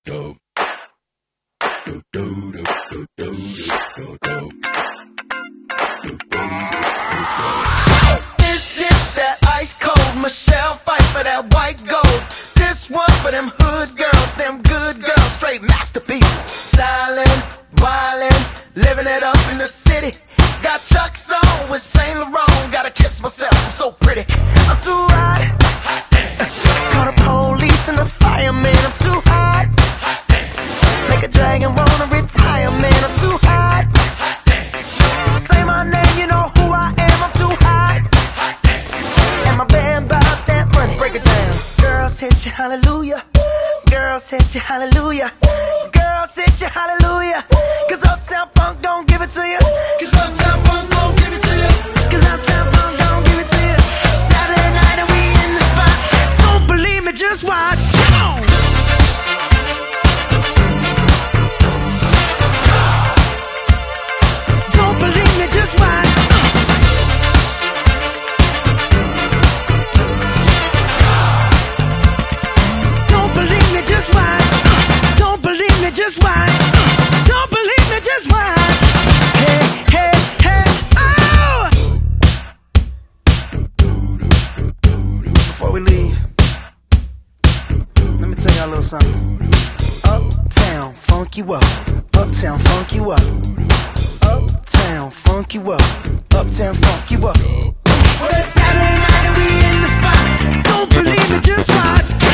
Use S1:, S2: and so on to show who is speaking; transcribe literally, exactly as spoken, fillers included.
S1: do do do do do do do do.
S2: This is that ice cold Michelle fight for that white gold. This one for them hood girls, them good girls, straight masterpieces. Stylin', wildin', living it up in the city. Got Chuck's on with Saint Laurent. Gotta kiss myself, I'm so pretty. I'm too hot. Call the police and the fireman. I'm too hot. Make a dragon wanna retire, man. I'm too hot. Say my name, you know who I am. I'm too hot. And my band bout that money. Break it down. Girls hit you, hallelujah. Girls hit you, hallelujah. Girls hit you, hallelujah. Cause Uptown Funk don't give it to you. Cause Uptown Funk don't give it to you. Cause Uptown Funk don't give it to you. Saturday night and we in the spot. Don't believe me, just watch. Don't believe me, just watch. Don't believe me, just watch. Don't believe me, just watch. Don't believe me, just watch. Hey, hey, hey, oh! Before we leave, let me tell y'all a little something. Uptown, funk you up. Uptown, funk you up. Uptown, funk you up. Uptown, funk you up. Well, it's Saturday night and we in the spot. Don't believe me, just watch.